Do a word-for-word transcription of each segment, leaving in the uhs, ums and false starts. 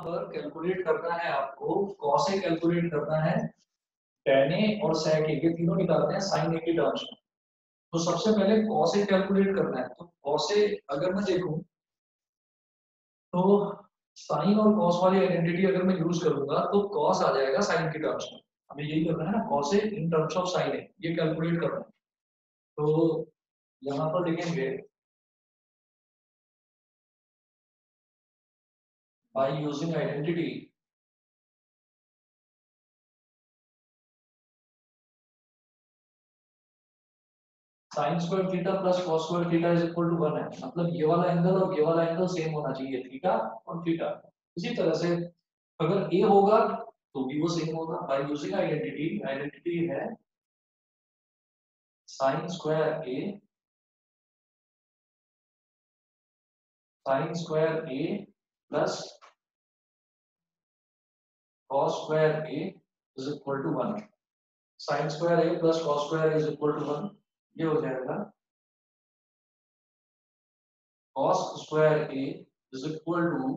पर कैलकुलेट करना है आपको, कॉस ए कैलकुलेट करना है, टेन ए और सेक ए, ये तीनों निकालते हैं साइन ए की टर्म्स में। तो सबसे पहले कॉस ए कैलकुलेट करना है। तो कॉस ए अगर मैं देखूं तो साइन और कॉस वाली आइडेंटिटी अगर मैं यूज करूंगा तो कॉस आ जाएगा साइन की टर्म्स में। हमें यही करना है ना, cos a in terms of sine a, ये कैलकुलेट करना है। तो यहाँ पर लिखेंगे by using identity sine square theta plus cos square theta is equal to one है। मतलब ये वाला एंगल और ये वाला एंगल सेम होना चाहिए, थीटा और थीटा। इसी तरह से अगर ए होगा तो भी वो सेम होगा। बाय यूजिंग आइडेंटिटी, आइडेंटिटी है sine square a, sine square A plus cos square A is equal to one. Sine square A plus cos square is equal to one. ये हो जाएगा cos square A is equal to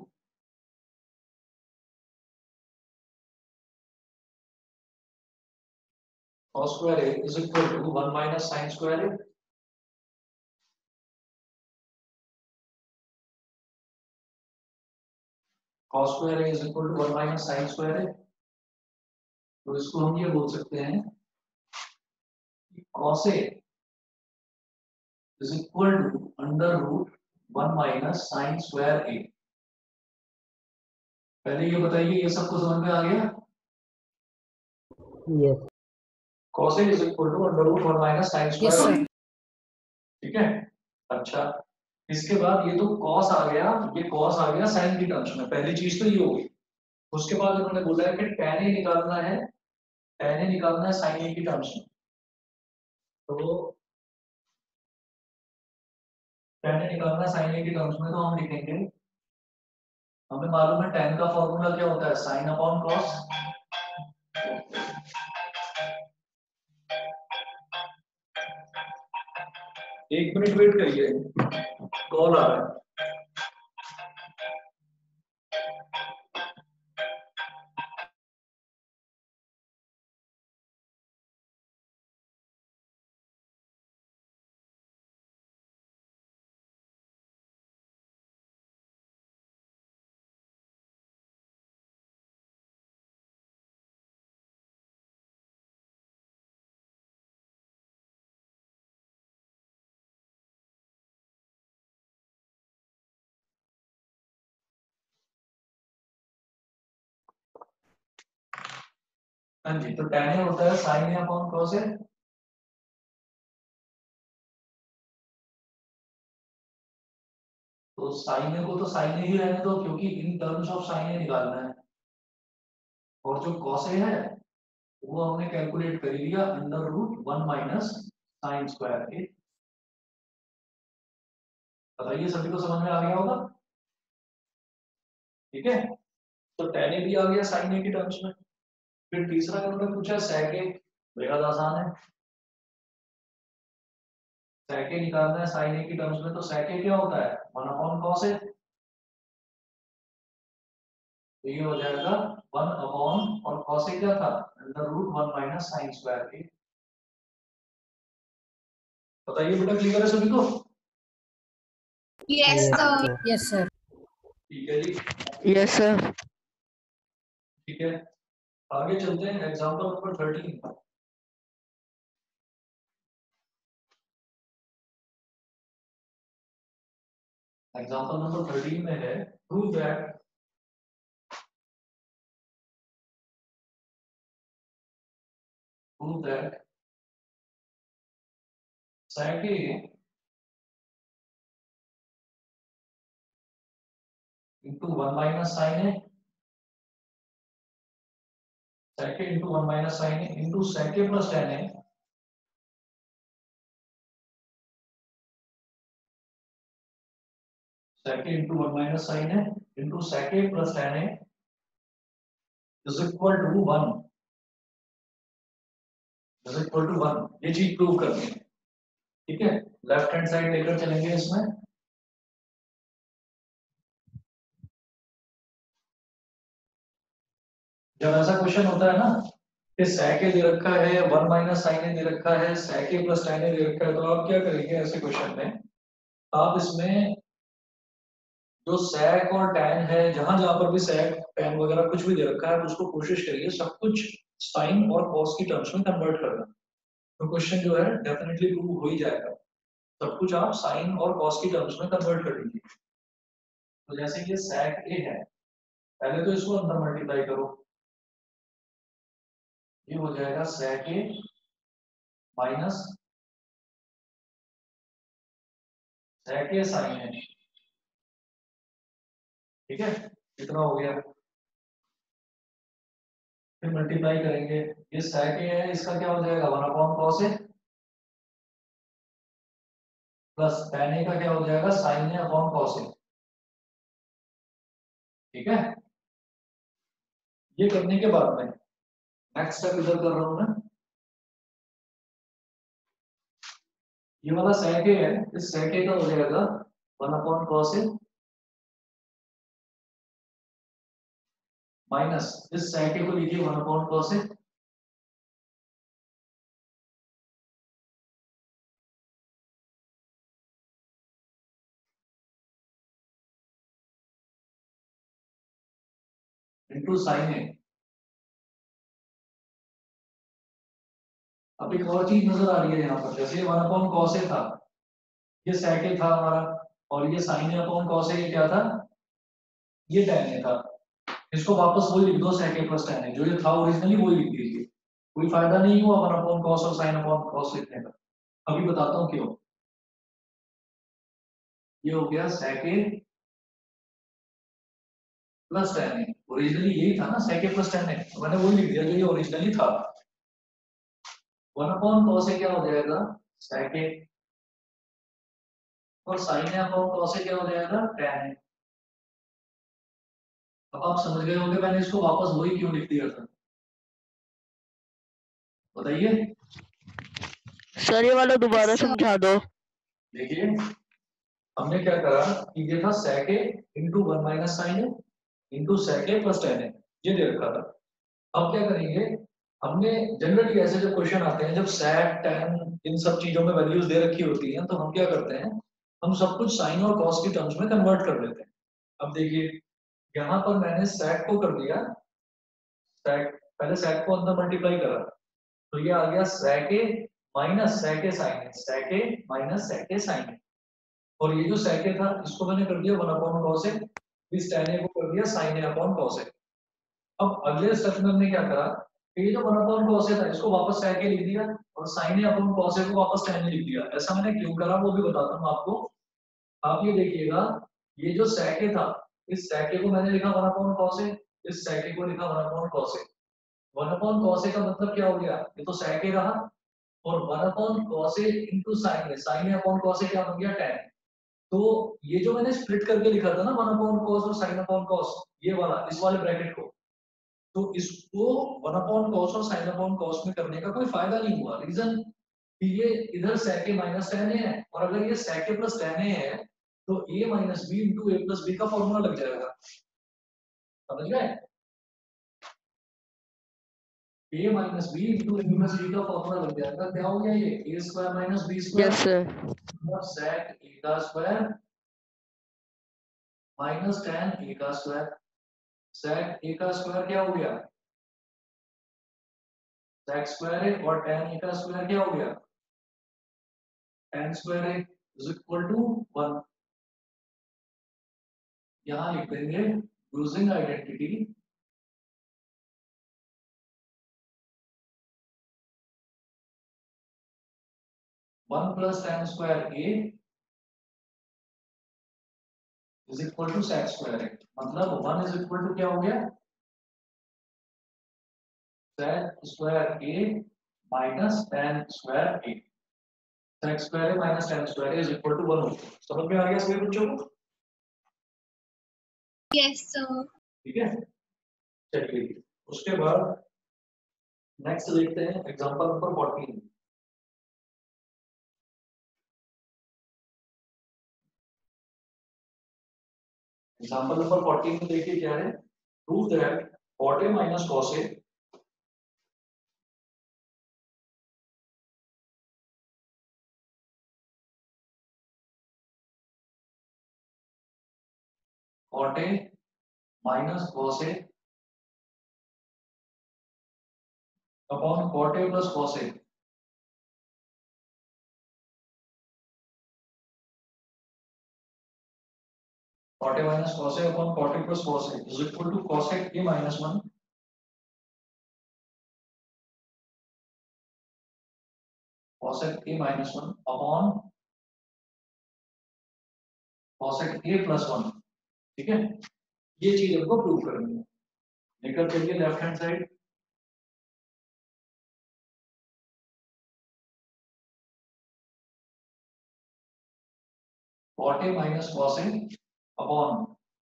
cos square a is equal to one minus sin square a। cos square a is equal to one minus sin square a। तो इसको हम ये बोल सकते हैं कि cos a is equal to under root one minus sin square a। पहले ये बताइए, ये सबको समझ में आ गया? Yes cos a is equal to under root one minus sin yes square a। Sir. ठीक है। अच्छा, इसके बाद ये तो cos आ गया, ये cos आ गया sin की टर्म्स में, पहली चीज तो ये होगी। उसके बाद उन्होंने बोला है कि tan a निकालना है, tan a निकालना है sin a की टर्म्स में। तो tan a निकालना है sin a की टर्म्स में, तो हम लिखेंगे, हमें मालूम है tan का फॉर्मूला क्या होता है, sin अपॉन cos। एक मिनट वेट करिए, कॉल आ रहा है। हाँ जी, तो tan a होता है sin a upon cos a। तो sin a को तो sin a ही रहने दो, क्योंकि in terms of sin a निकालना है। और जो cos a है वो हमने कैलकुलेट कर लिया under root one minus sine square a. बताइए, सभी को समझ में आ गया होगा? ठीक है। तो tan a भी आ गया sin a की टर्म्स में। फिर तीसरा उन्होंने पूछा sec a, बेहद आसान है। sec a निकालना है sin a की टर्म्स में, तो sec a क्या होता है, वन अपॉन cos a। तो ये हो जाएगा वन अपॉन, और cos a क्या था, under root one minus sine square a. बताइए बेटा, क्लियर है सभी को? Yes sir. Yes sir. ठीक है जी। Yes sir. ठीक है, आगे चलते हैं example number thirteen. Example number thirteen में है prove that prove that sec a into one minus sin a, sec a into one minus sin a into sec a plus tan a, sec a into one minus sin a into sec a plus tan a is equal to one, is equal to one. ये चीज prove करनी है। ठीक है, left hand side लेकर चलेंगे इसमें। जब ऐसा क्वेश्चन होता है ना कि sec a दे रखा है, वन माइनस साइन ए दे रखा है, sec a plus tan a दे रखा है, तो आप क्या करेंगे ऐसे क्वेश्चन में? आप इसमें जो sec और tan है, जहां जहां पर भी sec tan वगैरह कुछ भी दे रखा है, आप उसको कोशिश करिए सब कुछ sin और cos की टर्म्स में कन्वर्ट करना। तो क्वेश्चन जो है डेफिनेटली प्रूव हो ही जाएगा। सब कुछ आप sin और cos की टर्म्स में कन्वर्ट कर लीजिए। तो जैसे कि sec a है, पहले तो इसको अंदर मल्टीप्लाई करो, ये हो जाएगा sec a minus sec a sin a। ठीक है, कितना हो गया? फिर मल्टीप्लाई करेंगे, ये sec a है, इसका क्या हो जाएगा? One upon cos a plus tan a का क्या हो जाएगा? sin a upon cos a। ठीक है, ये करने के बाद में नेक्स्ट स्टेप इधर कर रहा हूं मैं। ये वाला sec a है, इस sec a का हो जाएगा one upon cos a minus इस sec a को लिखिए one upon cos a into sin a। अब एक और चीज नजर आ रही है यहाँ पर, जैसे वन अपॉन cos a था, ये sec a था हमारा, और ये sin a upon cos a, ये क्या था? ये tan a था। इसको वापस वही लिख दो, sec a plus tan a, जो ये था ओरिजिनली वही लिख दीजिए। कोई फायदा नहीं हुआ वन अपॉन cos और sin अपॉन cos लिखने का। अभी बताता हूँ क्यों। ये हो गया sec a plus tan a, originally यही था ना sec a plus tan a, तो मैंने वही लिख दिया जो ये ओरिजिनली था। वन अपॉन cos a क्या हो जाएगा? sec a, और sin a upon cos a क्या हो जाएगा? tan a। अब आप समझ गए होंगे मैंने इसको वापस वही क्यों लिख दिया था, बताइए। सर ये वाला दोबारा समझा दो। देखिए, हमने क्या करा कि ये था sec a into one minus sine a into sec a plus tan a, ये दे रखा था। अब क्या करेंगे, हमने जनरली ऐसे जब क्वेश्चन आते हैं, जब sec tan इन सब चीजों में वैल्यूज दे रखी होती हैं, तो हम क्या करते हैं, हम सब कुछ साइन और cos की टर्म्स में कन्वर्ट कर लेते हैं। अब देखिए, यहाँ पर मैंने sec को कर दिया sec, पहले sec को अंदर मल्टीप्लाई करा, तो ये आ गया sec a minus sec a sin a, sec a minus sec a sin a। और ये जो sec a था, इसको मैंने कर दिया वन अपॉन cos a, इस tan a को कर दिया sin a upon cos a। अब अगले स्टेप में हमने क्या करा कि ये जो वन अपॉन cos a था, इसको वापस sec a लिख दिया, और sin a upon cos a को वापस tan a लिख दिया। ऐसा मैंने क्यों करा वो भी बताता हूँ आपको। आप ये देखिएगा, ये जो sec a था, इस sec a को मैंने लिखा वन अपॉन cos a, इस sec a को लिखा one upon cos a। One upon cos a का मतलब क्या हो गया? ये तो sec a रहा, और one upon cos a into sin a, sin a upon cos a क्या बन गया? tan। तो ये जो मैंने स्प्लिट करके लिखा था ना वन अपॉन cos और sin अपॉन cos, ये वाला, इस वाले ब्रैकेट को, तो इसको वन अपॉन cos और sin अपॉन cos में करने का कोई फायदा नहीं हुआ। रीजन कि ये इधर sec a minus tan a है, और अगर ये sec a plus tan a है, तो a minus b into a plus b का फॉर्मूला लग जाएगा। समझ गए? a minus b into a plus b का फॉर्मूला लग जाएगा। क्या हो गया ये? a square minus b square, yes sir. मतलब sec a का स्क्वायर माइनस tan a का स्क्वायर। sec a का स्क्वायर क्या हो गया? sec स्क्वायर है, और tan a का स्क्वायर क्या हो गया? tan स्क्वायर है इज इक्वल टू वन। यहां लिख देंगे using identity, one plus tan square a is equal to sec square है। मतलब वन इज इक्वल टू क्या हो गया? sec square a minus tan square a। sec square a minus tan square a is equal to one हो गया। समझ में आ गया सभी बच्चों को? Yes sir. ठीक है, चलिए उसके बाद नेक्स्ट देखते हैं example number fourteen. Example number fourteen में देखिए क्या है, prove that cot a minus cos a cot a minus cos a upon cot a plus cos a cot a minus cos a upon cot a plus cos a is equal to cosec a minus one cosec a minus one upon cosec a plus one. ठीक है, ये चीज हमको prove करनी है। निकल चलिए left hand side, cot a minus cos a upon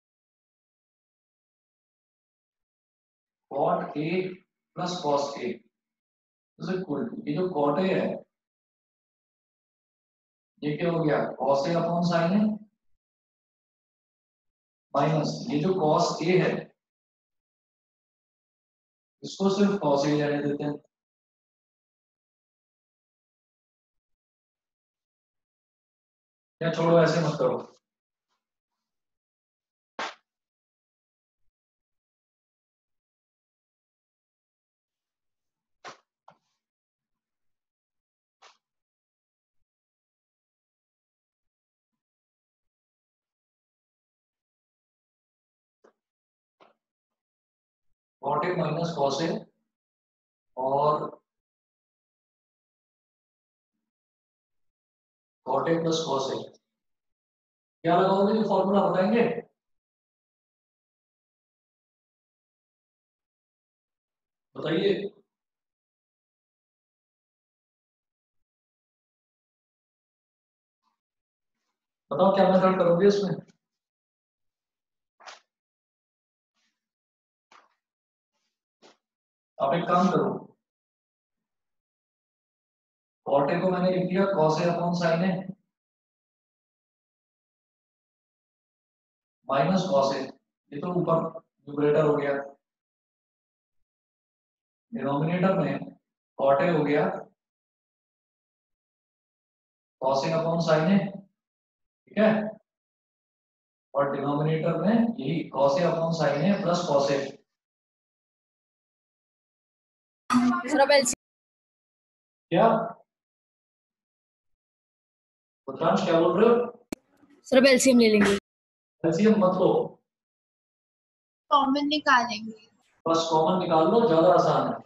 cot a plus cos a is equal to, ये जो कॉट ए है ये क्या हो गया, cos a upon sine a minus ये जो कॉस ए है इसको सिर्फ कॉस ए रहने देते हैं। या छोड़ो, ऐसे मत करो, cot a minus cos a और cot a plus cos a क्या लगाओगे, जो फॉर्मूला बताएंगे। बताइए, बताओ क्या मेथड करोगे इसमें। आप एक काम करो, कॉट ए को मैंने लिख दिया cos a upon sine a minus cos a, ये तो ऊपर न्यूमरेटर हो गया, डिनोमिनेटर में कॉट ए हो गया cos a upon sine a. ठीक है, और डिनोमिनेटर में यही cos a upon sine a plus cos a. क्या रुद्रांश क्या बोल रहे हो। सर अब एलसीएम ले लेंगे। एलसीएम मत लो, कॉमन निकालेंगे। बस कॉमन निकाल लो, ज्यादा आसान है।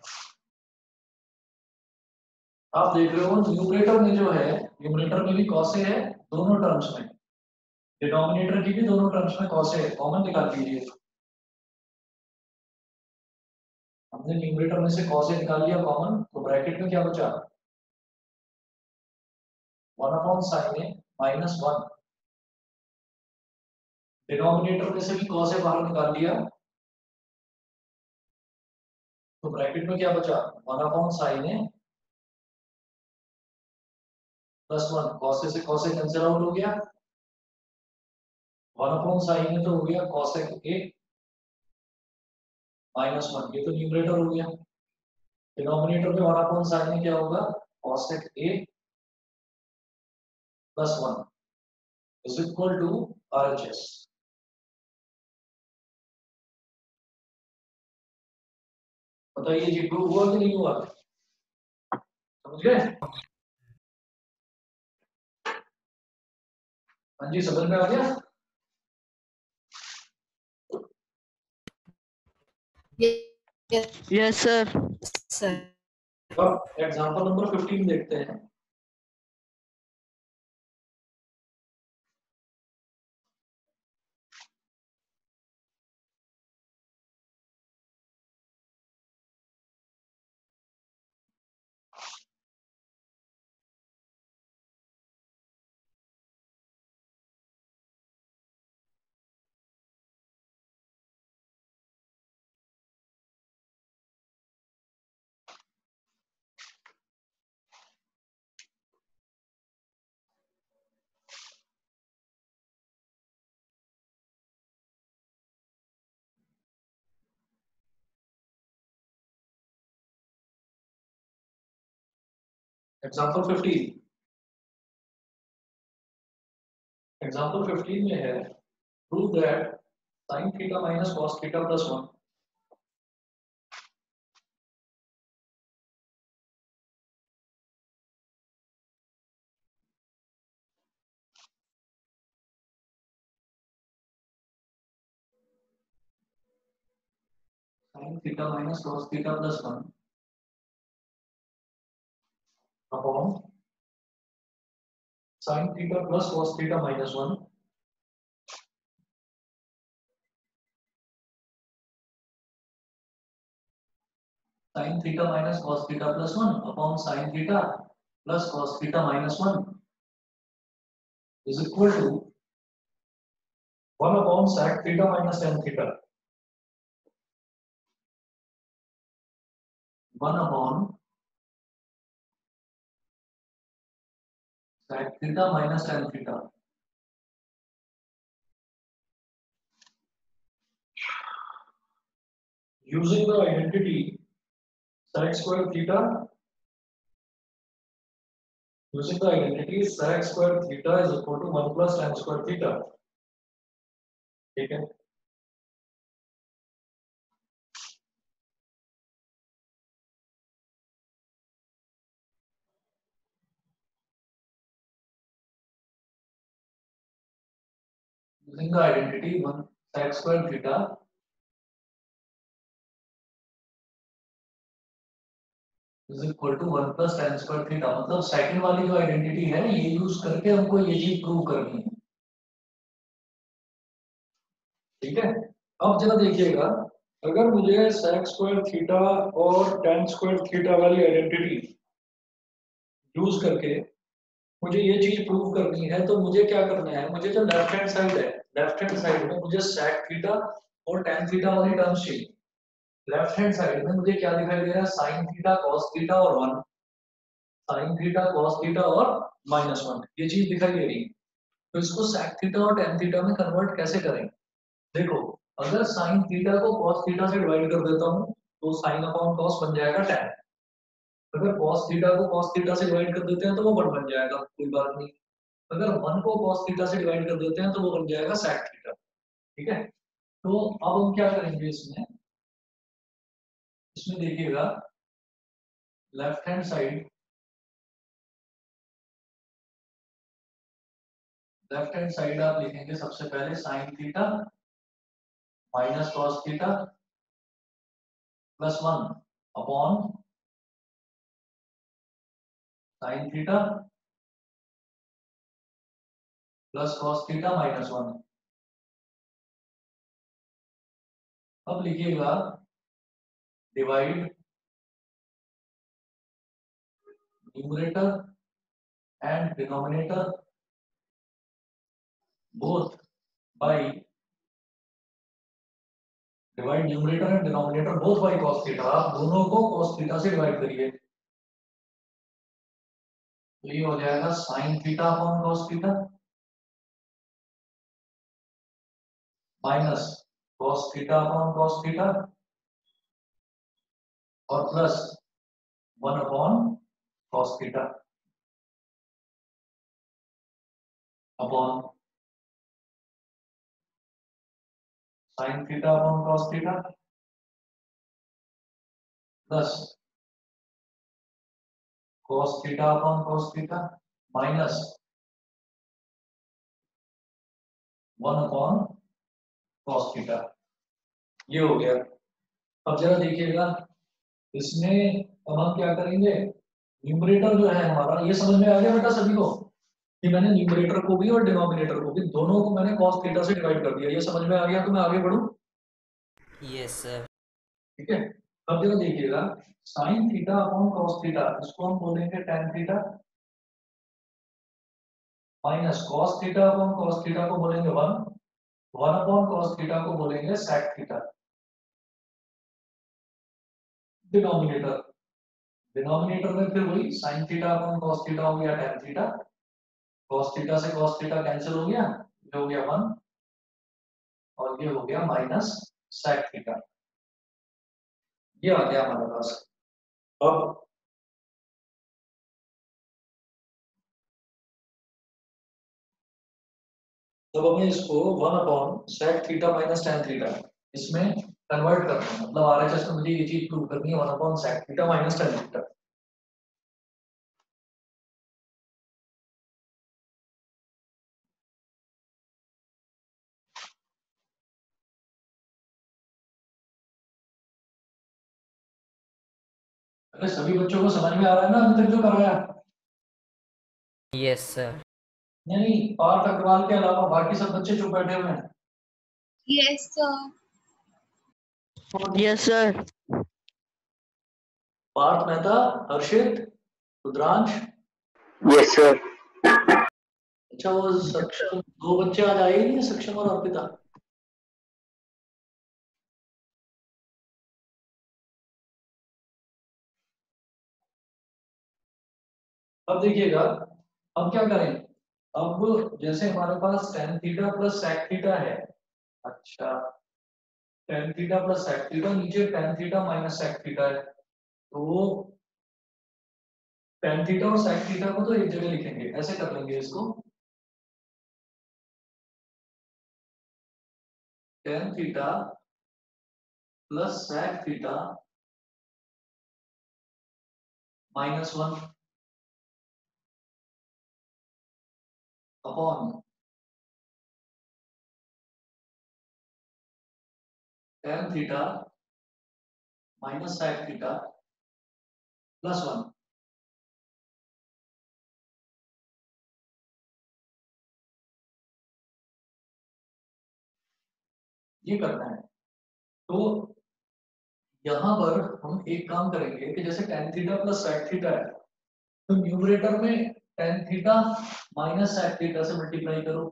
आप देख रहे हो न्यूमरेटर में जो है, न्यूमरेटर में भी कॉस ए है दोनों टर्म्स में, डिनोमिनेटर की भी दोनों टर्म्स में कॉस ए है, कॉमन निकाल लीजिए। हमने न्यूमरेटर में से कॉस ए निकाल लिया कॉमन, तो ब्रैकेट में क्या बचा, one upon sine a minus one. Denominator में से भी कॉस ए बाहर निकाल लिया, तो ब्रैकेट में क्या बचा, one upon sine a plus one. Cos a से कॉस ए कैंसिल आउट हो गया, वन अपॉन साइन ए तो हो गया कॉसेक ए माइनस वन, ये तो न्यूमरेटर हो गया। डिनोमिनेटर में वन अपॉन साइन ए क्या होगा, cosec a plus one is equal to RHS. बताइए जी, प्रूव हुआ कि नहीं हुआ, समझ गए। हाँ जी, समझ में आ गया। Yes sir. अब एग्जांपल नंबर फिफ्टीन देखते हैं। एग्जाम्पल फिफ्टीन एग्जाम्पल फिफ्टीन में है prove that sine theta minus cos theta plus one sine theta minus cos theta plus one upon sine theta plus cos theta minus one sine theta minus cos theta plus one upon sine theta plus cos theta minus one is equal to one upon sec theta minus tan theta one upon sec theta minus tan theta using the identity sec square theta using the identity sec square theta is equal to one plus tan square theta ठीक है using the identity one sec square theta is equal to one plus tan square theta मतलब second वाली जो identity है ये use करके हमको ये चीज प्रूव करनी है ठीक है अब जरा देखिएगा अगर मुझे sec स्क्वायर थीटा और tan स्क्वायर थीटा वाली आइडेंटिटी यूज करके मुझे ये चीज प्रूव करनी है तो मुझे क्या करना है मुझे जो लेफ्ट हैंड साइड है लेफ्ट हैंड साइड में मुझे sec थीटा और tan थीटा वाली टर्म्स चाहिए लेफ्ट हैंड साइड में मुझे क्या दिखाई दे रहा है sin थीटा cos थीटा और one sin theta cos theta और माइनस वन ये चीज दिखाई दे रही है तो इसको sec थीटा और tan थीटा में कन्वर्ट कैसे करेंगे देखो अगर sin थीटा को cos थीटा से डिवाइड कर देता हूँ तो sin अपॉन cos बन जाएगा tan अगर cos थीटा को cos थीटा से डिवाइड कर देते हैं तो वो वन बन जाएगा कोई बात नहीं अगर वन को cos थीटा से डिवाइड कर देते हैं तो वो बन जाएगा sec थीटा ठीक है तो अब हम क्या करेंगे इसमें इसमें देखिएगा left hand side left hand side आप लिखेंगे सबसे पहले sin theta minus cos theta plus one upon sin theta plus cos theta minus one अब लिखिएगा divide numerator and denominator both by divide numerator and denominator both by cos theta आप दोनों को cos theta से divide करिए तो ये हो जाएगा sin theta upon cos theta minus cos theta upon cos theta और plus one upon cos theta upon sin theta upon cos theta plus cos theta upon cos theta minus one upon cos theta ये हो गया अब जरा देखिएगा इसमें अब हम क्या करेंगे न्यूमरेटर जो है हमारा ये समझ में आ गया बेटा सभी को कि मैंने न्यूमरेटर को भी और डिनोमिनेटर को भी दोनों को मैंने cos थीटा से डिवाइड कर दिया ये समझ में आ गया तो मैं आगे बढ़ूं यस सर ठीक है अब जरा देखिएगा sin theta upon cos theta इसको हम बोलेंगे tan theta minus cos theta upon cos theta को बोलेंगे one one upon cos theta को बोलेंगे sec थीटा डिनोमिनेटर डिनोमिनेटर में फिर वही sin theta upon cos theta हो गया tan थीटा cos थीटा से cos थीटा कैंसिल हो गया ये हो गया वन और ये हो गया माइनस sec थीटा ये आ गया हमारे पास अब जब हमें इसको one upon sec theta minus tan theta इसमें कन्वर्ट करना है, मतलब आरएचएस में मुझे ये चीज प्रूव करनी है, one upon sec theta minus tan theta. अरे सभी बच्चों को समझ में आ रहा है ना अभी तक जो कराया? Yes sir. नहीं, पार्थ अग्रवाल के अलावा बाकी सब बच्चे चुप बैठे हुए हैं। Yes sir. Yes sir. Parth Mehta, Harshit, Rudransh. Yes sir. अच्छा, वो सक्षम दो बच्चे आज आए ही नहीं, सक्षम और अर्पिता। अब देखिएगा, अब क्या करें? अब जैसे हमारे पास tan theta plus sec theta है, अच्छा tan theta plus sec theta, नीचे tan theta minus sec theta है, तो टेन थीटा और सेक थीटा को तो एक जगह लिखेंगे, ऐसे कर लेंगे इसको, tan theta plus sec theta minus one upon tan theta minus sec theta plus one. ये करना है। तो यहां पर हम एक काम करेंगे कि जैसे tan theta plus sec theta है, तो न्यूमरेटर में tan theta minus sec theta से मल्टीप्लाई करो,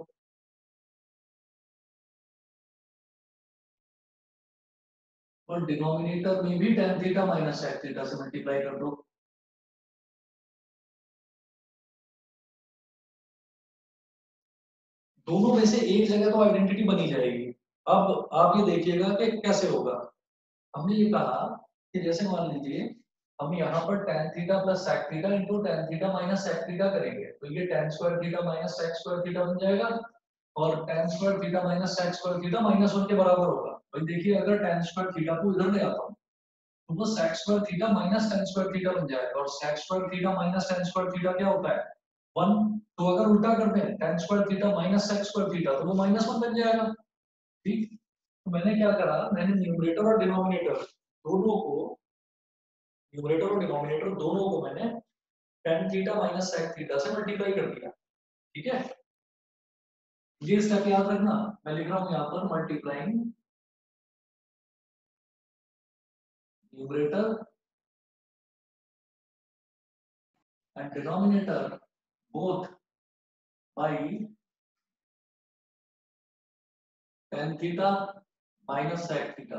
और डिनोमिनेटर में भी tan theta minus sec theta से मल्टीप्लाई कर दो। दोनों में से एक जगह तो आइडेंटिटी बनी जाएगी। अब आप ये देखिएगा कि कैसे होगा। हमने ये कहा कि जैसे मान लीजिए हम यहाँ पर tan theta plus sec theta into tan theta minus sec theta करेंगे, तो ये tan square theta minus sec square theta बन जाएगा, और tan square theta minus sec square theta minus one के बराबर होगा। भाई देखिए, अगर टेन स्क्वायर थीटा को इधर ले आता हूँ तो वो sec square theta minus tan square theta बन जाएगा, और sec square theta minus tan square theta क्या होता है? वन। तो अगर उल्टा करते हैं tan square theta minus sec square theta, तो वो माइनस वन बन जाएगा। ठीक, तो मैंने क्या करा, मैंने न्यूमरेटर और डिनोमिनेटर दोनों को न्यूमरेटर और डिनोमिनेटर दोनों को मैंने tan theta minus sec theta से मल्टीप्लाई कर दिया। ठीक है, ये स्टेप याद रखना, मैं लिख रहा हूं यहाँ पर multiplying numerator and denominator both by tan theta minus sec theta.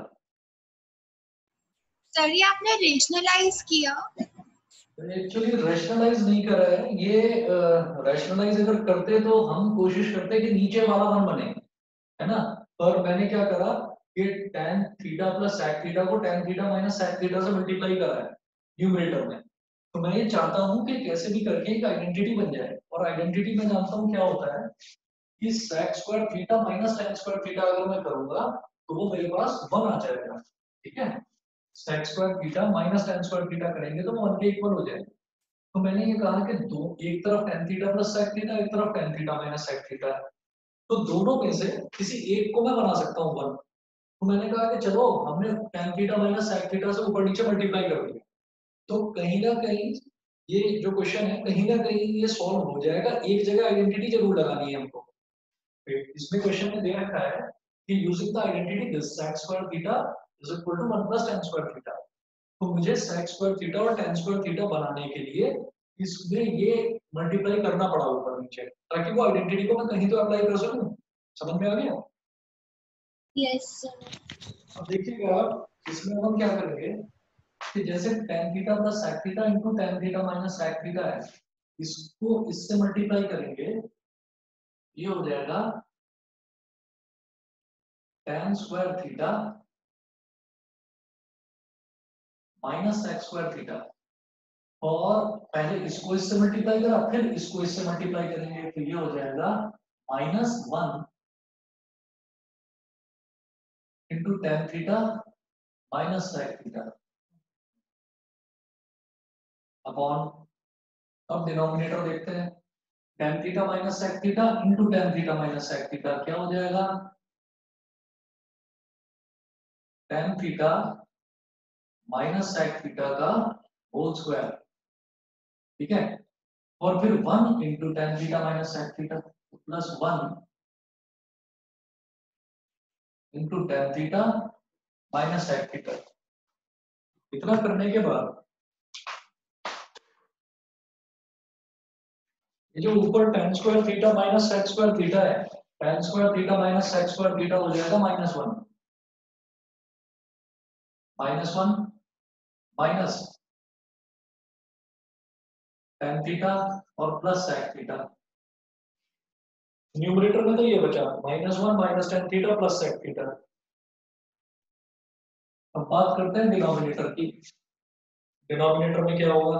Sir ये आपने रेशनलाइज किया? एक्चुअली रैशनलाइज नहीं कर रहा है ये, रैशनलाइज अगर करते तो हम कोशिश करते कि नीचे वाला वन बने, है ना, पर मैंने क्या करा कि tan theta plus sec theta को tan theta minus sec theta से मल्टीप्लाई करा है न्यूमरेटर में। तो मैं ये चाहता हूं कि कैसे भी करके एक आइडेंटिटी बन जाए, और आइडेंटिटी में जानता हूं क्या होता है कि sec square theta minus tan square theta अगर मैं करूंगा तो वो मेरे पास वन आ जाएगा। ठीक है, sec square theta minus tan square theta करेंगे तो वो वन के इक्वल हो जाएगा। तो मैंने ये कहा कि दो, एक तरफ tan theta plus sec theta, एक तरफ tan theta minus sec theta है, तो दोनों में से किसी एक को मैं बना सकता हूँ वन। तो मैंने कहा कि चलो हमने tan theta minus sec theta से ऊपर नीचे मल्टीप्लाई कर दिया, तो कहीं ना कहीं ये जो क्वेश्चन है कहीं ना कहीं ये सॉल्व हो जाएगा। एक जगह आइडेंटिटी जरूर लगानी है हमको। इसमें क्वेश्चन में दे रखा है कि using the identity this sec square theta is equal to one plus tan square theta. तो मुझे सेक स्क्वायर थीटा और टेन स्क्वायर थीटा बनाने के लिए इसमें ये मल्टीप्लाई करना पड़ा ऊपर नीचे, ताकि वो आइडेंटिटी को मैं कहीं तो अप्लाई कर सकूं। समझ में आ गया? Yes sir. अब देखिएगा, इसमें हम क्या करेंगे कि जैसे tan theta plus sec theta into tan theta minus sec theta है, इसको इससे मल्टीप्लाई करेंगे, ये हो जाएगा tan square theta minus sec square theta, और पहले इसको इससे मल्टीप्लाई करा फिर इसको इससे मल्टीप्लाई करेंगे, तो ये हो जाएगा minus one into tan theta minus sec theta upon, अब डिनोमिनेटर देखते हैं, tan theta minus sec theta into tan theta minus sec theta क्या हो जाएगा, tan theta minus sec theta का होल स्क्वायर, ठीक है, और फिर one into tan theta minus sec theta plus one into tan theta minus sec theta. इतना करने के बाद ये जो ऊपर tan square theta minus sec square theta है, tan square theta minus sec square theta हो जाएगा minus one, minus one minus tan theta और प्लस सेक थीटा। न्यूमरेटर में तो ये बचा minus one minus tan theta plus sec theta. अब बात करते हैं डिनोमिनेटर की। डिनोमिनेटर में क्या होगा,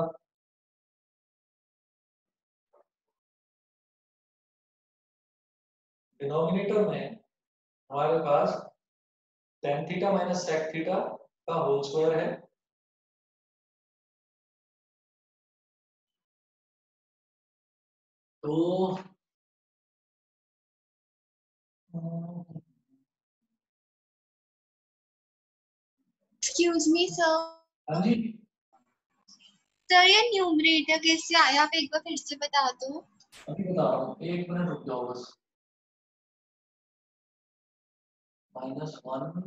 डिनोमिनेटर में हमारे पास tan theta minus sec theta का होल स्क्वायर है, तो एक्सक्यूज मी सर, हाँ जी सर ये न्यूमरेटर कैसे आया, आप एक बार फिर से बता दो। अभी बता रहा हूँ, एक मिनट रुक जाओ बस। माइनस वन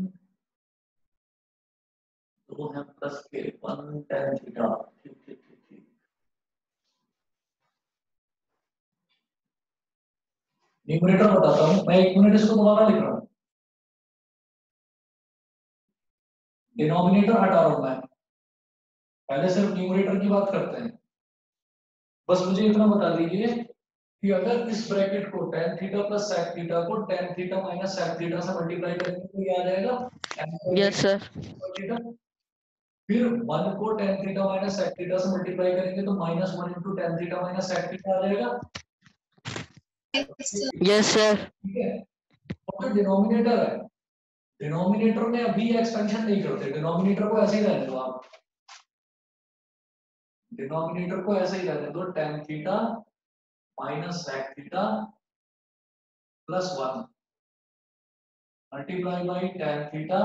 दो है प्लस के वन टेन थीटा, ठीक ठीक ठीक ठीक। न्यूमरेटर बताता हूँ मैं, एक मिनट इसको दोबारा लिख रहा हूँ। डिनोमिनेटर हटा रहा हूँ मैं, पहले सिर्फ न्यूमरेटर की बात करते हैं। बस मुझे इतना बता दीजिए कि अगर इस ब्रैकेट को tan theta plus sec theta को tan theta minus sec theta से मल्टीप्लाई करेंगे तो ये आ जाएगा यस सर। थीटा, फिर वन को tan theta minus sec theta से मल्टीप्लाई करेंगे तो minus one into tan theta minus sec theta आ जाएगा, यस सर। ठीक है। और जो डिनोमिनेटर है, डिनोमिनेटर में अभी एक्सपेंशन नहीं करते, डिनोमिनेटर को ऐसे ही रहने दो आप, डिनोमिनेटर को ऐसे ही रहने दो, tan theta minus sec theta plus one multiply by tan theta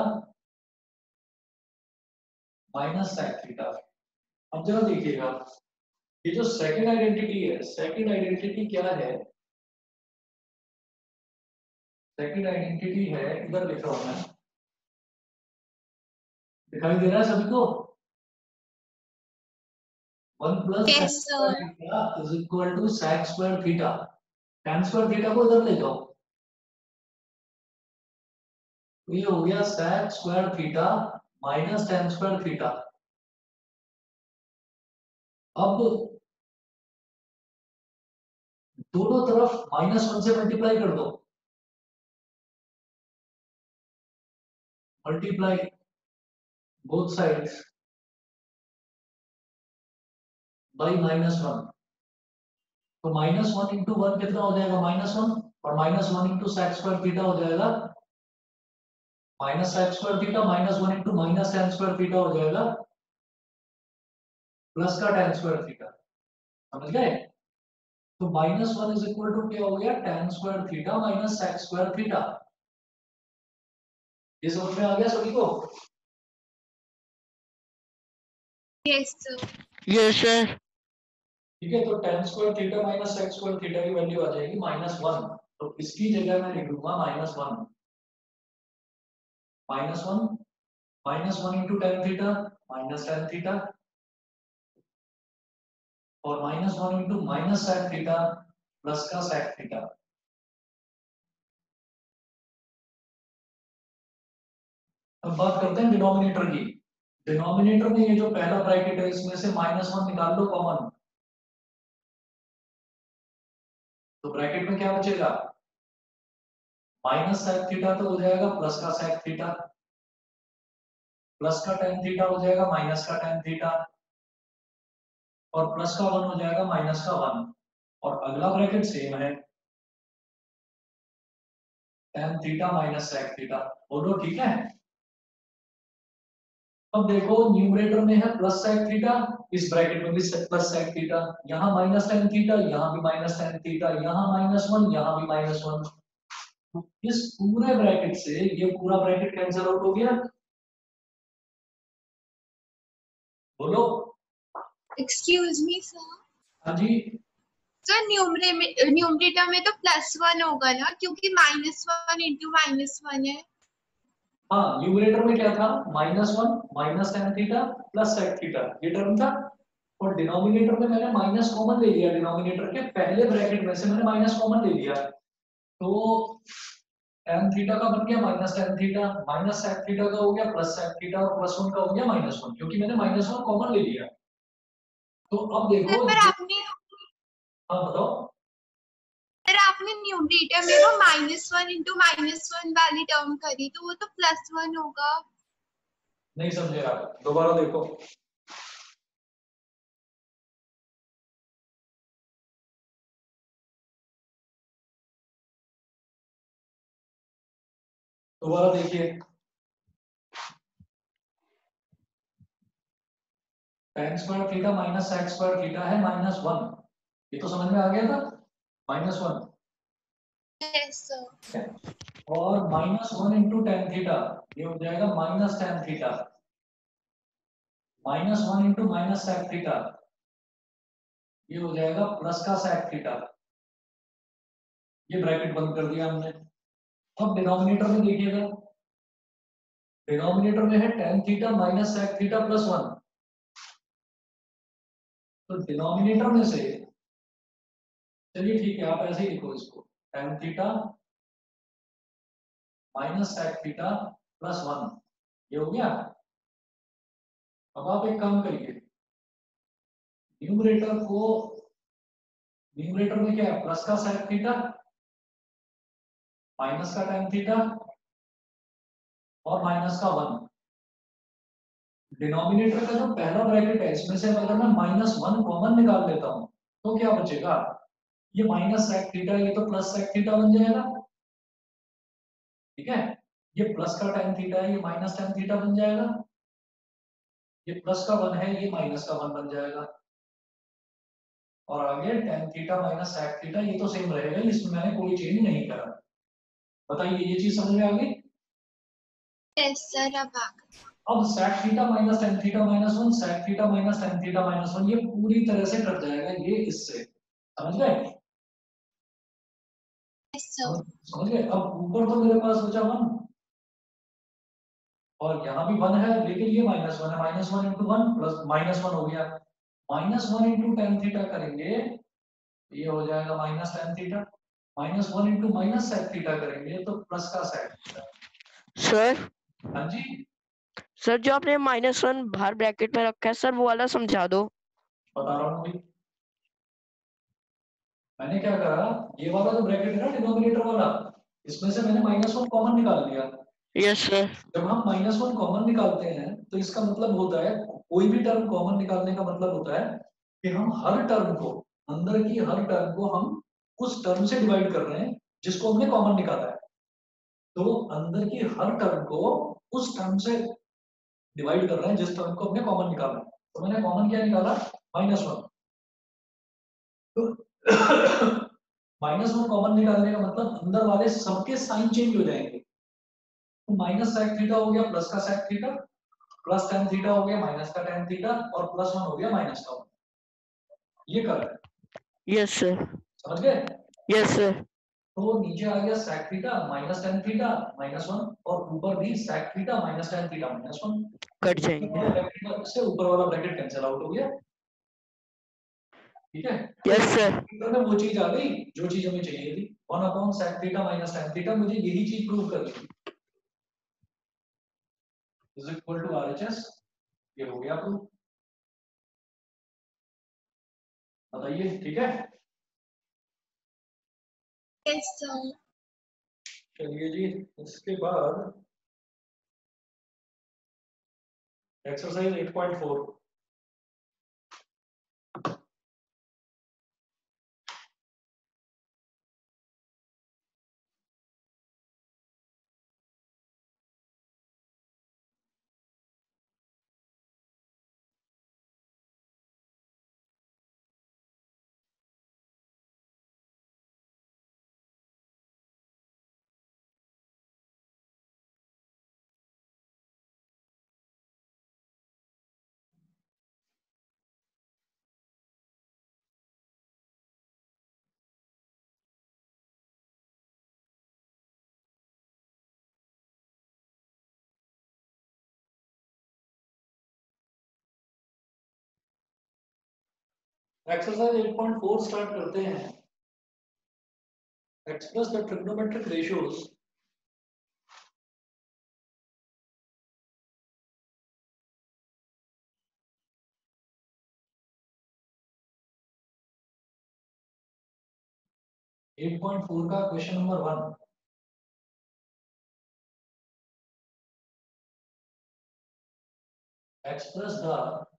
minus sec theta. अब जरा देखिएगा, ये जो सेकंड आइडेंटिटी है, सेकंड आइडेंटिटी क्या है, सेकंड आइडेंटिटी है, इधर लिख रहा हूं मैं, दिखाई दे रहा है सभी को, one plus Yes, sir. Theta is equal to sec square theta, tan square theta को इधर ले जाओ, तो ये हो गया sec square theta minus tan square theta. अब दोनों तरफ माइनस वन से मल्टीप्लाई कर दो, multiply both sides by minus one, तो माइनस वन इंटू वन कितना हो जाएगा, माइनस वन, और minus one into sec square theta हो जाएगा minus sec square theta, minus one into minus tan square theta हो जाएगा प्लस का tan स्क्वायर थीटा, समझ गए। तो minus one is equal to क्या हो गया, tan square theta minus sec square theta. ये समझ में आ गया सभी को? Yes, sir. Yes sir. ठीक है, तो tan square theta minus sec square theta की वैल्यू आ जाएगी माइनस वन, तो इसकी जगह मैं लिख दूंगा minus one, minus one minus one into tan theta minus tan theta, और minus one into minus sec theta plus का sec थीटा। अब बात करते हैं डिनोमिनेटर की। डिनोमिनेटर में ये जो पहला ब्रैकेट है इसमें से माइनस वन निकाल लो कॉमन, तो ब्रैकेट में क्या बचेगा, माइनस sec थीटा तो हो जाएगा प्लस का sec थीटा, प्लस का tan थीटा हो जाएगा माइनस का tan थीटा, और प्लस का वन हो जाएगा माइनस का वन, और अगला ब्रैकेट सेम है, tan theta minus sec theta, बोलो ठीक है। अब देखो न्यूमरेटर में है प्लस sec थीटा, इस ब्रैकेट में भी प्लस sec थीटा, यहाँ माइनस tan थीटा, यहाँ भी माइनस tan थीटा, यहाँ माइनस वन, यहाँ भी माइनस वन। इस पूरे ब्रैकेट से ये पूरा ब्रैकेट कैंसिल आउट हो गया। बोलो। Excuse me sir. हाँ जी। सर न्यूमरे में न्यूमरेटर में तो प्लस वन होगा ना, क्योंकि minus one into minus one है। हाँ न्यूमरेटर में क्या था, minus one minus tan theta plus sec theta ये टर्म था, और डिनोमिनेटर में मैंने माइनस कॉमन ले लिया, डिनोमिनेटर के पहले ब्रैकेट में से मैंने माइनस कॉमन ले लिया, तो tan थीटा का बन गया minus tan theta, minus sec theta का हो गया प्लस sec थीटा, और प्लस वन का हो गया माइनस वन, क्योंकि मैंने माइनस वन कॉमन ले लिया। तो अब देखो सर पर ये, आपने हाँ बताओ। सर आपने न्यूमरेटर में वो minus one into minus one वाली टर्म करी, तो वो तो प्लस वन होगा। नहीं समझे आप, दोबारा देखो। दोबारा देखिए, tan square theta minus sec square theta है माइनस वन, ये तो समझ में आ गया था, माइनस वन। Yes sir. और minus one into tan theta ये हो जाएगा minus tan theta, minus one into minus sec theta ये हो जाएगा प्लस का sec थीटा। ये ब्रैकेट बंद कर दिया हमने। अब डिनोमिनेटर में देखिएगा, डिनोमिनेटर में है tan theta minus sec theta plus one, तो डिनोमिनेटर में से, चलिए ठीक है आप ऐसे ही लिखो इसको, tan theta minus sec theta plus one, ये हो गया। अब आप एक काम करिए, न्यूमरेटर को, न्यूमरेटर में क्या है, प्लस का sec थीटा माइनस का tan थीटा और माइनस का वन। डिनोमिनेटर का जो पहला ब्रैकेट है इसमें से अगर मैं माइनस वन कॉमन निकाल लेता हूं तो क्या बचेगा, ये माइनस sec थीटा ये तो प्लस sec थीटा बन जाएगा, ठीक है। ये प्लस का tan थीटा है ये माइनस tan थीटा बन जाएगा, ये प्लस का वन है ये माइनस का वन बन जाएगा, और आगे tan theta minus sec theta ये तो सेम रहेगा, इसमें मैंने कोई चेंज नहीं करा। बताइए ये चीज समझ में आ गई। यस सर अब आ गया। अब sec theta minus tan theta minus one, sec theta minus tan theta minus one, ये पूरी तरह से कट जाएगा ये इससे, समझ गए। Yes sir. समझ गए। अब ऊपर तो मेरे पास बचा वन, और यहाँ भी वन है, लेकिन ये माइनस वन है, minus one into one plus minus one हो गया, minus one into tan theta करेंगे ये हो जाएगा minus tan theta, minus one into minus sec theta करेंगे तो प्लस का सेक थीटा। सर हाँ जी सर जो आपने माइनस वन बाहर ब्रैकेट में रखा है सर वो वाला समझा दो। बता रहा हूँ भाई, मैंने क्या करा, ये वाला जो ब्रैकेट है ना डिनोमिनेटर वाला, इसमें से मैंने माइनस वन कॉमन निकाल दिया। Yes sir. जब हम माइनस वन कॉमन निकालते हैं तो इसका मतलब होता है, कोई भी टर्म कॉमन निकालने का मतलब होता है कि हम हर टर्म को, अंदर की हर टर्म को हम उस टर्म से डिवाइड कर रहे हैं जिसको हमने कॉमन निकाला है। तो अंदर की हर टर्म को उस टर्म से डिवाइड कर रहे हैं जिस टर्म को हमने कॉमन निकाला है। तो मैंने कॉमन क्या निकाला, माइनस वन। तो माइनस वन कॉमन निकालने का मतलब अंदर वाले सबके साइन चेंज हो जाएंगे। तो माइनस sec थीटा हो गया प्लस का sec theta, plus tan theta हो गया माइनस का tan थीटा, और प्लस वन हो गया माइनस का वन। ये कर रहे हैं, यस सर। समझ गए। Yes sir. तो नीचे आ गया sec theta minus tan theta minus one, और ऊपर भी sec theta minus tan theta minus one. Cut जाएंगे। से ऊपर वाला ब्रैकेट कैंसिल आउट हो गया, ठीक है। तो यस सर। में वो चीज आ गई जो चीज हमें चाहिए थी, one upon sec theta minus tan theta, मुझे यही चीज प्रूव करनी थी, इज इक्वल टू आरएचएस। ये हो गया प्रूफ, बताइए ठीक है। Yes sir. चलिए जी, इसके बाद exercise eight point four. Exercise eight point four start करते हैं। Express the trigonometric ratios eight point four का question number one. Express the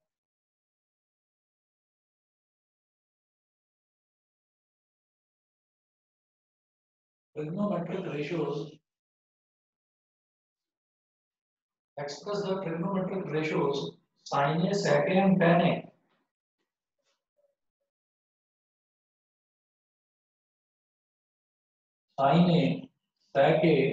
trigonometric ratios express the trigonometric ratios sin a sec a and tan a sin a sec a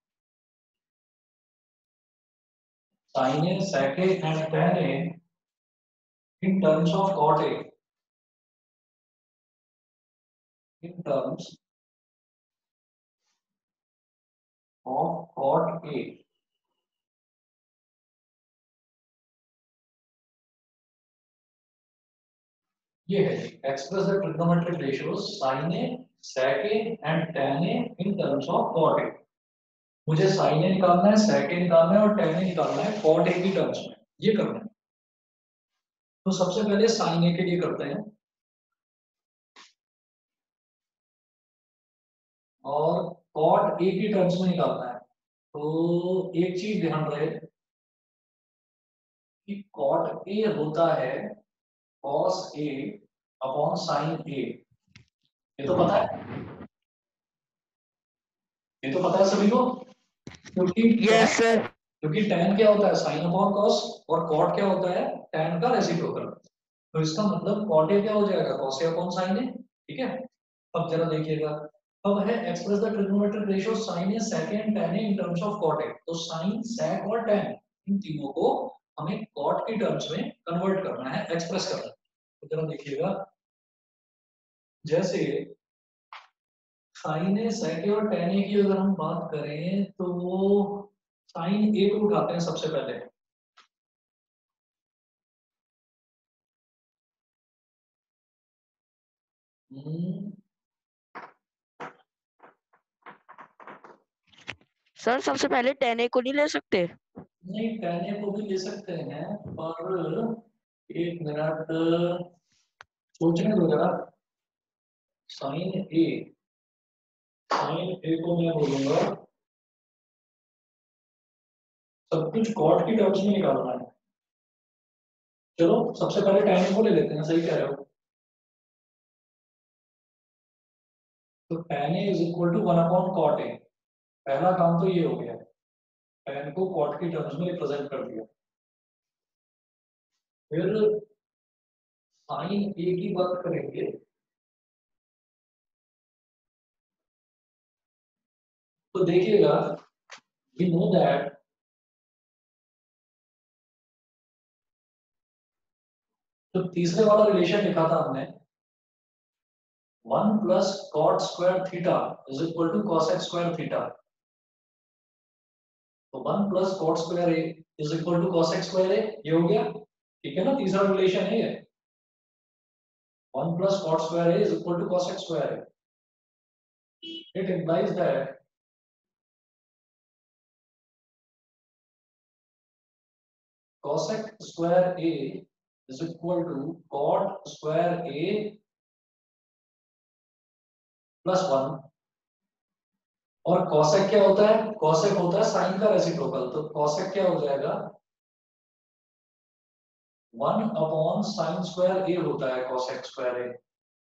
sin a sec a and tan a in terms of cot a in terms of cot a। ये है express the trigonometric ratios sin a sec a and tan a in terms of cot a। मुझे sin a निकालना है, sec a निकालना है और tan a निकालना है cot a की टर्म्स में। ये करना है। तो सबसे पहले sin a के लिए करते हैं और cot a की टर्म्स में निकालना है। तो एक चीज ध्यान रहे कि cot a होता है cos a upon sin a। ये तो पता है, ये तो पता है सभी को, क्योंकि यस सर। क्योंकि tan क्या होता है sin अपॉन cos और cot क्या होता है tan का रेसिप्रोकल। तो इसका मतलब cot a क्या हो जाएगा cos a upon sin a। ठीक है, अब जरा देखिएगा। अब है express the trigonometric ratio sin a sec a and tan a in terms of cot a। तो sin sec और tan इन तीनों को हमें cot की टर्म्स में कन्वर्ट करना है, एक्सप्रेस करना है। तो जरा देखिएगा, जैसे sin a sec a और tan a की अगर हम बात करें तो sin a को उठाते हैं सबसे पहले। हम्म, सर सबसे पहले टेन ए को नहीं ले सकते? नहीं, tan a को भी ले सकते हैं, पर एक मिनट सोचने दो जरा। sin a sin a को मैं बोलूंगा सब कुछ cot की टर्म्स में निकालना है। चलो सबसे पहले tan a को ले लेते हैं, सही कह रहे हो। तो tan a is equal to one upon cot a। पहला काम तो ये हो गया, tan को cot की टर्म्स में रिप्रेजेंट कर दिया। फिर sin a की बात करेंगे तो देखिएगा, वी नो दैट तो तीसरे वाला रिलेशन लिखा था हमने, one plus cot square theta is equal to cosec square theta. तो one plus cot square A is equal to cosec square A, ये हो गया। ठीक है ना, तीसरा रिलेशन है ये, one plus cot square A is equal to cosec square A. It implies that cosec square a is equal to cot square a plus one. और cosec क्या होता है, cosec होता है sin का रेसिप्रोकल। तो cosec क्या हो जाएगा, one upon sine square A होता है cosec स्क्वायर ए।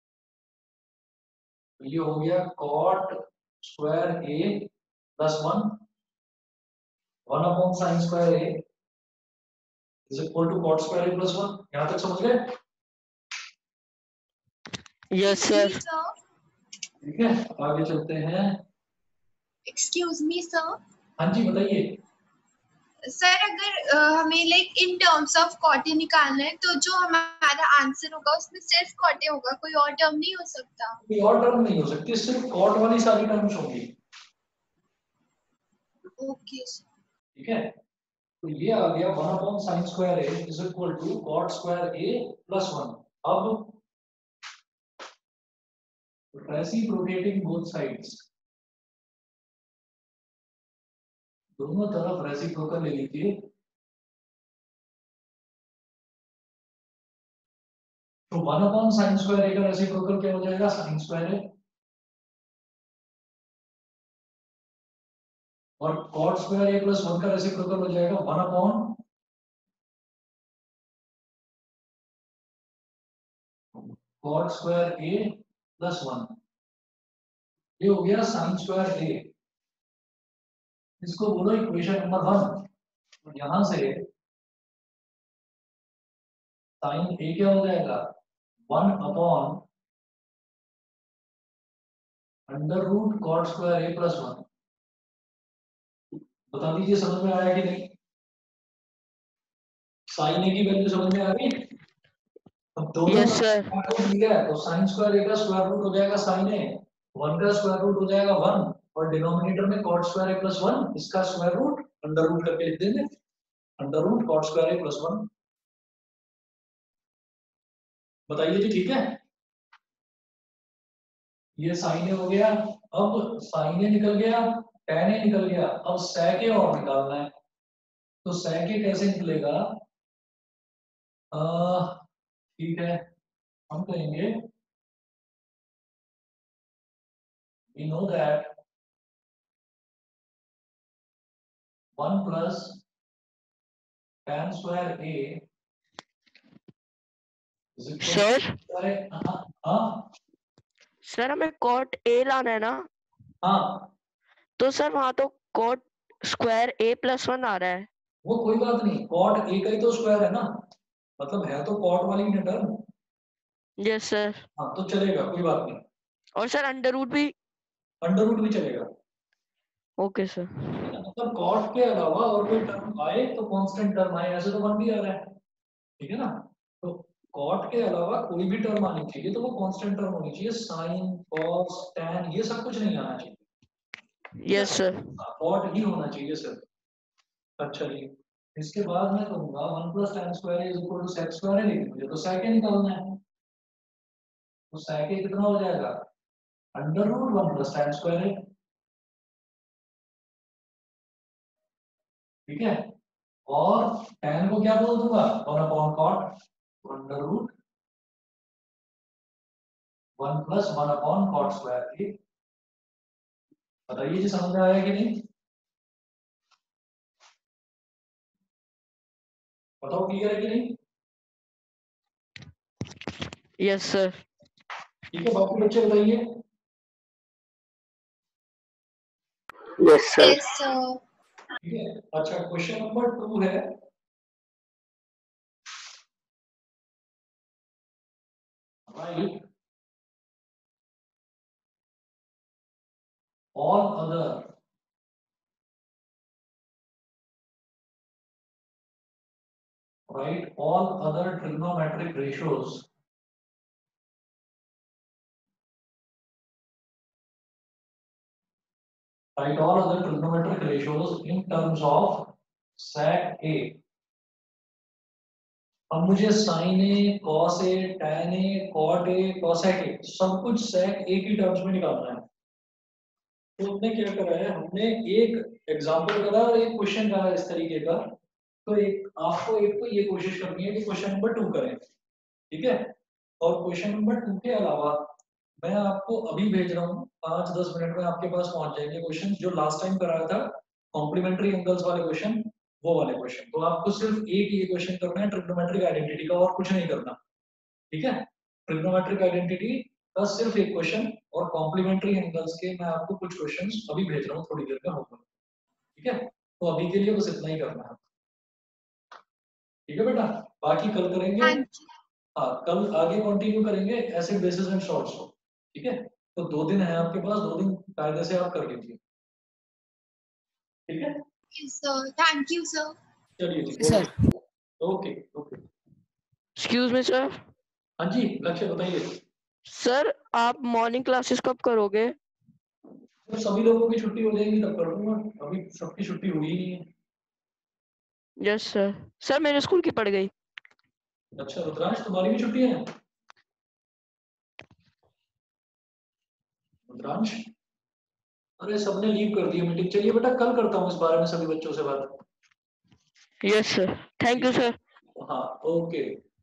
तो ये हो गया cot square A plus one, one upon sine square A is equal to cot square A plus one. यहां तक समझ गए? Yes sir. ठीक है, आगे चलते हैं। Excuse me sir. हाँ जी बताइए। सर अगर uh, हमें like in terms of cot निकालना है तो जो हमारा आंसर होगा उसमें सिर्फ कॉटे होगा, कोई और टर्म नहीं हो सकता? कोई और टर्म नहीं हो सकती, सिर्फ cot वाली सारी टर्म्स होंगी। Okay sir. ठीक है, तो ये आ गया one upon sine square A is equal to cot square A plus one. अब रेसिप्रोकेटिंग बोथ साइड्स, दोनों तरफ रेसिप्रोकल ले लीजिए। तो one upon sine square A का रेसिप्रोकल क्या हो जाएगा? Sine square A. और कॉट स्क्वायर ए प्लस वन का रेसिप्रोकल हो जाएगा वन अपॉन कॉट स्क्वायर ए प्लस वन। ये हो गया साइन स्क्वायर ए। इसको बोलो इक्वेशन नंबर वन। यहां से साइन ए क्या हो जाएगा? One upon under root cot square ए प्लस वन। बता दीजिए समझ में आया कि नहीं? साइन ए की वैल्यू समझ में आ गई? अब दोनों यस सर। ठीक है, तो साइन स्क्वायर ए का स्क्वायर रूट हो जाएगा साइन ए, वन का स्क्वायर रूट हो जाएगा वन, और डिनोमिनेटर में कॉट स्क्वायर ए प्लस वन, इसका स्क्वायर रूट अंडर रूट करके लिख देंगे, अंडर रूट कॉट स्क्वायर ए प्लस वन। बताइए जी, ठीक है? ये साइन ए हो गया। अब साइन ए निकल गया, टेन ए निकल गया, अब sec ए और निकालना है। तो sec ए कैसे निकलेगा? ठीक है, हम कहेंगे we know that one plus tan square a is equal sir to हाँ हाँ सर हमें कॉट ए लाना है ना, हाँ, तो सर वहां तो कॉट स्क्वायर ए प्लस वन आ रहा है। वो कोई बात नहीं, कॉट ए का ही तो स्क्वायर है ना, मतलब है तो कॉट वाली ही टर्म। Yes sir. हाँ तो चलेगा, कोई बात नहीं। और सर अंडर रूट भी? अंडर रूट भी चलेगा। Okay sir. मतलब कॉट के अलावा और कोई टर्म आए तो कांस्टेंट टर्म आए, ऐसे तो वन भी आ रहा है, ठीक है ना? तो कॉट के अलावा कोई भी टर्म आनी चाहिए तो वो कांस्टेंट टर्म होनी चाहिए, साइन कॉस टैन ये सब कुछ नहीं आना चाहिए। Yes sir. कॉट ही होना चाहिए सर। अच्छा जी, इसके बाद मैं कहूंगा one plus tan square is equal to sec square है, लेकिन मुझे तो सेक ही निकालना है। तो सेक कितना हो जाएगा? Under root one plus tan square है, ठीक है? और tan को क्या बोल दूंगा? One upon cot, under root one plus one upon cot square. ठीक, बताइए जी समझ में आया कि नहीं? बताओ क्लियर है कि नहीं? Yes sir. ठीक है, बाकी बच्चे बताइए। Yes sir. Yes sir. ठीक है, अच्छा क्वेश्चन नंबर टू है, right all other right all other trigonometric ratios write all other trigonometric ratios in terms of sec a। अब मुझे sin a, cos a, tan a, cot a, cosec a सब कुछ sec a की terms में निकालना है। तो हमने क्या करा है, हमने एक एग्जांपल करा और एक क्वेश्चन करा इस तरीके का। तो एक आपको एक तो ये कोशिश करनी है कि क्वेश्चन नंबर टू करें, ठीक है? और क्वेश्चन नंबर टू के अलावा मैं आपको अभी भेज रहा हूँ, पांच दस मिनट में आपके पास पहुंच जाएंगे क्वेश्चन जो लास्ट टाइम कराया था, कॉम्प्लीमेंट्री एंगल्स वाले क्वेश्चन, वो वाले क्वेश्चन। तो आपको सिर्फ एक ये क्वेश्चन करना है ट्रिग्नोमेट्रिक आइडेंटिटी का, और कुछ नहीं करना, ठीक है? ट्रिग्नोमेट्रिक आइडेंटिटी का सिर्फ एक क्वेश्चन, और कॉम्प्लीमेंट्री एंगल्स के मैं आपको कुछ क्वेश्चन अभी भेज रहा हूँ, थोड़ी देर में होगा, ठीक है? तो अभी के लिए बस इतना ही करना है, ठीक है बेटा? बाकी कल करेंगे। हाँ जी। हाँ, कल आगे कंटिन्यू करेंगे एसिड बेसिस एंड सॉल्ट्स को, ठीक है? तो दो दिन है आपके पास, दो दिन कायदे से आप कर लीजिए, ठीक है? Yes sir, thank you sir. चलिए जी, sir. Okay okay. Excuse me sir. हाँ जी लक्ष्य बताइए। सर आप मॉर्निंग क्लासेस कब करोगे? तो सभी लोगों की छुट्टी हो जाएगी तब कर दूंगा, अभी सबकी छुट्टी हुई ही नहीं है। Yes sir. सर मेरे स्कूल की पड़ गई। अच्छा रुद्रांश, तुम्हारी भी छुट्टी है? रुद्रांश, अरे सबने लीव कर दी मीटिंग। चलिए बेटा कल करता हूँ इस बारे में सभी बच्चों से बात। Yes sir, thank you sir. हाँ ओके।